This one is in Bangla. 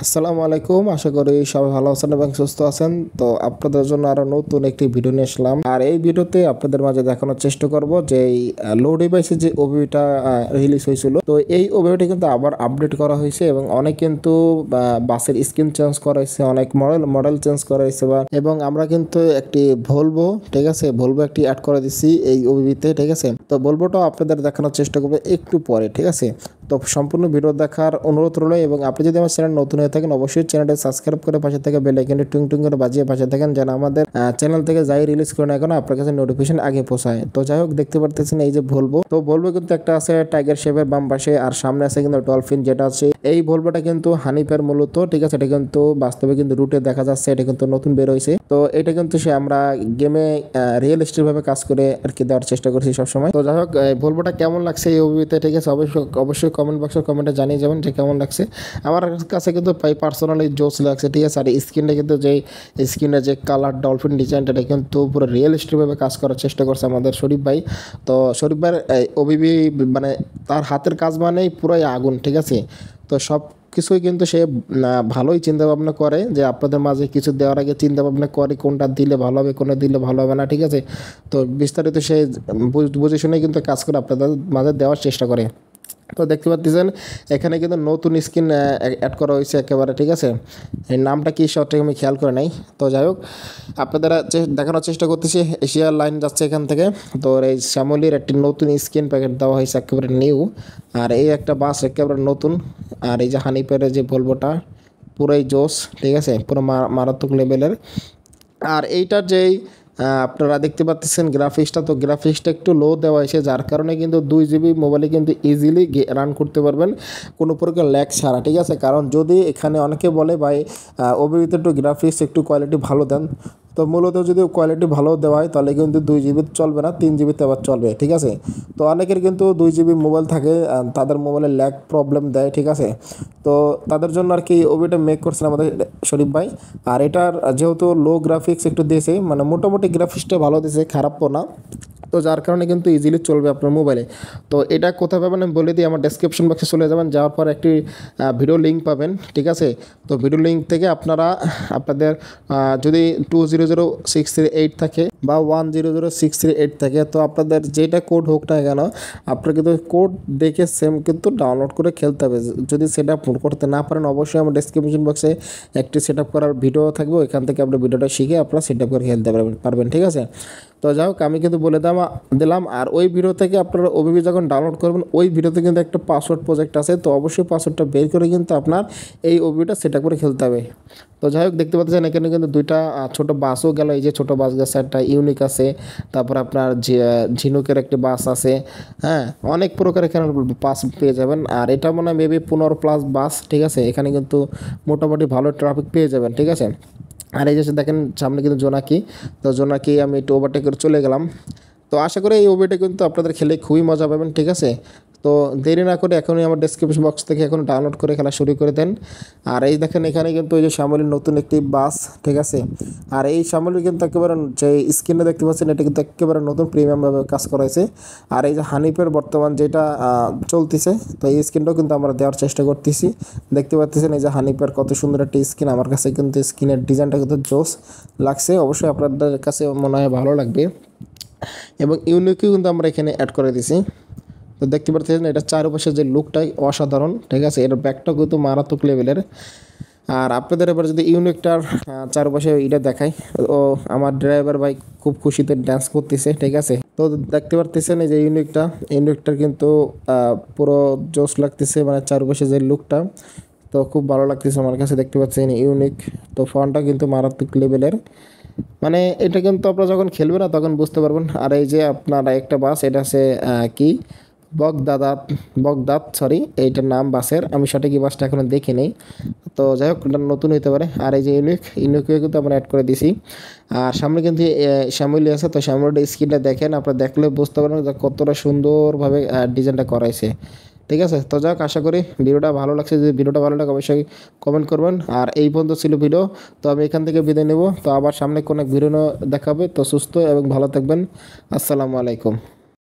আসসালামু আলাইকুম। আশা করি সবাই ভালো আছেন এবং সুস্থ আছেন। তো আপনাদের জন্য আরো নতুন একটি ভিডিও নিয়ে আসলাম। আর এই ভিডিওতে আপনাদের মাঝে দেখানোর চেষ্টা করব যে এই লো ডিভাইসে যে ওবিটা রিলিজ হয়েছিল, তো এই ওবিটা কিন্তু আবার আপডেট করা হয়েছে এবং অনেক কিন্তু বাসের স্ক্রিন চেঞ্জ করা হয়েছে, অনেক মডেল চেঞ্জ করা হয়েছে এবং আমরা কিন্তু একটি ভলভো, ঠিক আছে, ভলভো একটি অ্যাড করে দিচ্ছি এই ওবিতে, ঠিক আছে। তো ভলভোটাও আপনাদের দেখানোর চেষ্টা করবো একটু পরে, ঠিক আছে। তো সম্পূর্ণ ভিডিও দেখার অনুরোধ রইল এবং আপনি যদি আমার চ্যানেল নতুন হয়ে থাকেন অবশ্যই চ্যানেলটি সাবস্ক্রাইব করে পাশে থেকে বেল আইকনটি টুং টুং করে বাজিয়ে পাশে থাকেন, যেন আমাদের চ্যানেল থেকে যাই রিলিজ করে না কেন আপনার কাছে নোটিফিকেশন আগে পৌঁছায়। তো যাই হোক, দেখতে পারতেছেন এই যে ভলভো, তো ভলভো কিন্তু একটা আছে টাইগার শেপের বাম পাশে, আর সামনে আছে কিন্তু ডলফিন, যেটা আছে এই ভলভোটা কিন্তু হানিফের মূলত, ঠিক আছে। এটা কিন্তু বাস্তবে কিন্তু রুটে দেখা যাচ্ছে, এটা কিন্তু নতুন বের হয়েছে। তো এটা কিন্তু সে আমরা গেমে রিয়েলিস্টিক ভাবে কাজ করে আর কি দেওয়ার চেষ্টা করছি সবসময়। তো যাই হোক, ভলভোটা কেমন লাগছে এই ওবিতে, ঠিক আছে, অবশ্যই কমেন্ট বক্সে কমেন্টে জানিয়ে যাবেন যে কেমন লাগছে। আমার কাছে কিন্তু পার্সোনালি জোস লাগছে, ঠিক আছে। আর স্ক্রিনটা কিন্তু যে স্ক্রিনের যে কালার ডলফিন ডিজাইনটা, এটা কিন্তু পুরো রিয়েলিস্টিকভাবে কাজ করার চেষ্টা করছে আমাদের শরীফ ভাই। তো শরীফ ভাইয়ের ওবিবি মানে তার হাতের কাজ মানেই পুরোই আগুন, ঠিক আছে। তো সব কিছুই কিন্তু সে ভালোই চিন্তা ভাবনা করে, যে আপনাদের মাঝে কিছু দেওয়ার আগে চিন্তা ভাবনা করে কোনটা দিলে ভালো হবে, কোনটা দিলে ভালো হবে না, ঠিক আছে। তো বিস্তারিত সে বুঝে শুনে কিন্তু কাজ করে আপনাদের মাঝে দেওয়ার চেষ্টা করে। তো দেখতে পাচ্ছেন এখানে কিন্তু নতুন স্ক্রিন অ্যাড করা হয়েছে একেবারে, ঠিক আছে। এই নামটা কি সঠিক আমি খেয়াল করে নাই। তো যাই হোক, আপনাদের দেখানোর চেষ্টা করতেছি এশিয়া লাইন যাচ্ছে এখান থেকে। তো এই শ্যামলির একটি নতুন স্ক্রিন প্যাকেট দেওয়া হয়েছে একেবারে নিউ, আর এই একটা বাস একেবারে নতুন। আর এই যে হানিপের যে ভলভোটা পুরোই জোস, ঠিক আছে, পুরো মারাত্মক লেভেলের। আর এইটার যেই আপনারা দেখতে পাচ্ছেন গ্রাফিক্সটা, তো গ্রাফিক্সটা একটু লো দেওয়া হয়েছে, যার কারণে কিন্তু 2 GB মোবাইলে কিন্তু ইজিলি রান করতে পারবেন কোনো প্রকার ল্যাগ ছাড়া, ঠিক আছে। কারণ যদি এখানে অনেকে বলে ভাই ওবিতে একটু গ্রাফিক্স একটু কোয়ালিটি ভালো দেন, তো মূলত যদি কোয়ালিটি ভালো দেওয়া হয় তাহলে কিন্তু 2 GB চলবে না, 3 GB আবার চলবে, ঠিক আছে। তো অনেকের কিন্তু 2 GB মোবাইল থাকে, তাদের মোবাইলে ল্যাগ প্রবলেম দেয়, ঠিক আছে। তো তাদের জন্য আর কি ওবিটা মেক করছেন আমাদের শরীফ ভাই। আর এটার যেহেতু লো গ্রাফিক্স একটু দিয়েছে, মানে মোটামুটি গ্রাফিক্সটা ভালো দিয়েছে, খারাপও না। তো যার কারণে কিন্তু ইজিলি চলবে আপনার মোবাইলে। তো এটা কোথায় পাবেন আমি বলে দিই, আমার ডেসক্রিপশন বক্সে চলে যাবেন, যাওয়ার পর একটি ভিডিও লিঙ্ক পাবেন, ঠিক আছে। তো ভিডিও লিঙ্ক থেকে আপনারা আপনাদের যদি 200638 থাকে বা 100638 থাকে, তো আপনাদের যেটা কোড হোক না কেন আপনার কিন্তু কোড দেখে সেম কিন্তু ডাউনলোড করে খেলতে হবে। যদি সেট আপ করতে না পারেন অবশ্যই আমার ডেসক্রিপশন বক্সে একটি সেট আপ করার ভিডিও থাকবে, ওইখান থেকে আপনি ভিডিওটা শিখে আপনারা সেট আপ করে খেলতে পারবেন, ঠিক আছে। তো যাই হোক, আমি কিন্তু বলে দিলাম। আর ওই ভিডিও থেকে আপনারা ওবিবি যখন ডাউনলোড করবেন ওই ভিডিওতে কিন্তু একটা পাসওয়ার্ড প্রজেক্ট আছে, তো অবশ্যই পাসওয়ার্ডটা বের করে কিন্তু আপনার এই ওবিবিটা সেট আপ করে খেলতে হবে। তো যাই হোক, দেখতে পাচ্ছেন এখানে কিন্তু দুইটা ছোট বাসও গেল, এই যে ছোট বাস গেছে, একটা ইউনিক আছে, তারপর আপনার ঝিনুকের একটি বাস আছে, হ্যাঁ, অনেক প্রকার এখানে বাস পেয়ে যাবেন। আর এটা মনে হয় মেবি 15+ বাস, ঠিক আছে। এখানে কিন্তু মোটামুটি ভালো ট্রাফিক পেয়ে যাবেন, ঠিক আছে। আর এই যে দেখেন সামনে কিন্তু জোনাকি, তো জোনাকি আমি একটু ওভারটেক করে চলে গেলাম। তো আশা করি এই ওবিটা কিন্তু আপনাদের খেলে খুবই মজা পাবেন, ঠিক আছে। তো দেরি না করে এখনই আমার ডেসক্রিপশন বক্স থেকে এখন ডাউনলোড করে খেলা শুরু করে দেন। আর এই দেখেন এখানে কিন্তু এই যে শ্যামলির নতুন একটি বাস, ঠিক আছে। আর এই শ্যামলির কিন্তু একেবারে যে স্ক্রিনে দেখতে পাচ্ছেন এটা কিন্তু একেবারে নতুন প্রিমিয়ামভাবে কাজ করা হয়েছে। আর এই যে হানিফের বর্তমান যেটা চলতেছে, তো এই স্ক্রিনটাও কিন্তু আমরা দেওয়ার চেষ্টা করতেছি। দেখতে পাচ্ছেন এই যে হানিফের কত সুন্দর একটা স্ক্রিন, আমার কাছে কিন্তু স্ক্রিনের ডিজাইনটা কিন্তু জোস লাগছে, অবশ্যই আপনাদের কাছে মনে হয় ভালো লাগবে। এবং ইউনিকও কিন্তু আমরা এখানে অ্যাড করে দিছি। তো দেখতে পাচ্ছেন এটা চারপাশের যে লুকটাই অসাধারণ, ঠিক আছে। এটার ব্যাকটাও কিন্তু মারাত্মক লেভেলের। আর আপনাদের এবার যদি ইউনিকটার চারপাশে এটা দেখাই, ও আমার ড্রাইভার ভাই খুব খুশিতে ড্যান্স করতেছে, ঠিক আছে। তো দেখতে পারতেছেন এই যে ইউনিকটার কিন্তু পুরো জোশ লাগতেছে, মানে চারপাশে যে লুকটা, তো খুব ভালো লাগতেছে আমার কাছে। দেখতে পাচ্ছেন ইউনিক, তো ফোনটা কিন্তু মারাত্মক লেভেলের, মানে এটা কিন্তু আপনারা যখন খেলবেন না তখন বুঝতে পারবেন। আর এই যে আপনার একটা বাস, এটা আছে কি বগদাদ সরি, এইটার নাম বাসের, আমি সঠিক এই বাসটা এখনো দেখি নেই। তো যাই হোক, এটা নতুন হতে পারে। আর এই যে ইউনিকও কিন্তু আমরা অ্যাড করে দিছি। আর সামনে কিন্তু শ্যামলি আছে, তো শ্যামলির স্ক্রিনটা দেখেন, আপনারা দেখলে বুঝতে পারবেন যে কতটা সুন্দরভাবে ডিজাইনটা করাইছে, ঠিক আছে। তো যাক, আশা করি ভিডিওটা ভালো লাগছে। যদি ভিডিওটা ভালো লাগে অবশ্যই কমেন্ট করবেন। আর এই পর্যন্ত ছিল ভিডিও, তো আমি এখান থেকে বিদায় নেব। তো আবার সামনে কোনো ভিডিও দেখাবে। তো সুস্থ এবং ভালো থাকবেন। আসসালামু আলাইকুম।